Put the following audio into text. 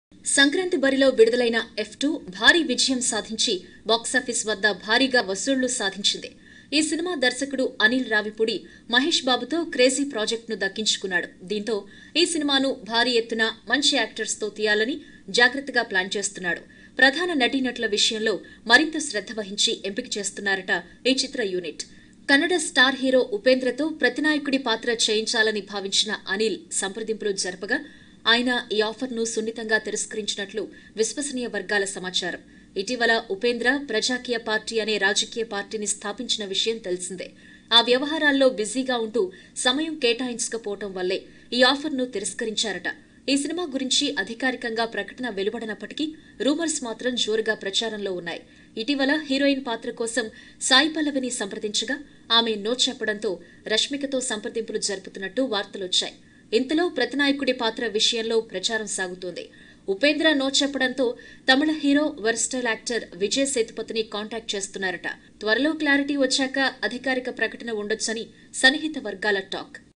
సంక్రాంతి బరిలో విడుదలైన F2 భారీ విజయం సాధించి బాక్సాఫీస్ వద్ద భారీగా వసూళ్లు సాధించింది. ఈ సినిమా దర్శకుడు అనిల్ రావిపూడి మహేష్ బాబుతో క్రేజీ ప్రాజెక్టును దక్కించుకున్నాడు. దీంతో ఈ సినిమాను భారీ ఎత్తున మంచి యాక్టర్స్ తో తీయాలని జాగ్రత్తగా ప్లాన్ చేస్తున్నాడు. ప్రధాన నటీనటుల విషయంలో మరింత శ్రద్ధ వహించి ఎంపిక చేస్తున్నారట ఈ చిత్ర యూనిట్. కన్నడ స్టార్ హీరో ఉపేంద్రతో ప్రతినాయకుడి పాత్ర చేయించాలని భావించిన అనిల్ సంప్రదింపులు జరపగా ఆయన ఈ ఆఫర్ను సున్నితంగా తిరస్కరించినట్లు విశ్వసనీయ వర్గాల సమాచారం. ఇటీవల ఉపేంద్ర ప్రజాకీయ పార్టీ అనే రాజకీయ పార్టీని స్థాపించిన విషయం తెలిసిందే. ఆ వ్యవహారాల్లో బిజీగా ఉంటూ సమయం కేటాయించకపోవటం వల్లే ఈ ఆఫర్ను తిరస్కరించారట. ఈ సినిమా గురించి అధికారికంగా ప్రకటన వెలువడనప్పటికీ రూమర్స్ మాత్రం జోరుగా ప్రచారంలో ఉన్నాయి. ఇటీవల హీరోయిన్ పాత్ర కోసం సాయి పల్లవిని సంప్రదించగా ఆమె నో చెప్పడంతో రష్మికతో సంప్రదింపులు జరుపుతున్నట్టు వార్తలొచ్చాయి. ఇంతలో ప్రతినాయకుడి పాత్ర విషయంలో ప్రచారం సాగుతోంది. ఉపేంద్ర నో చెప్పడంతో Tamil hero versatile actor Vijay సేతుపతిని కాంటాక్ట్ చేస్తున్నారట. త్వరలో క్లారిటీ వచ్చాక అధికారిక ప్రకటన ఉండొచ్చని సన్నిహిత వర్గాల టాక్.